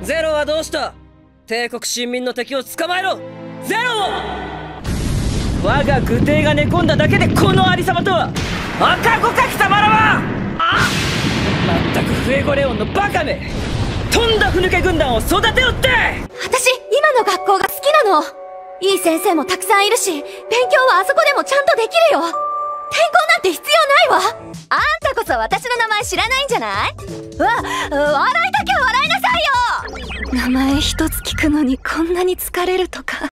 ゼロはどうした？帝国臣民の敵を捕まえろ！ゼロを！我が愚帝が寝込んだだけでこのありさまとは！赤子か貴様らは！まったくフエゴレオンのバカめ！とんだふぬけ軍団を育てよって！ 私、今の学校が好きなの。いい先生もたくさんいるし、勉強はあそこでもちゃんとできるよ。転校なんて必要ないわ。あんたこそ私の名前知らないんじゃない？笑いたきゃ笑いなさいよ。名前一つ聞くのにこんなに疲れるとか。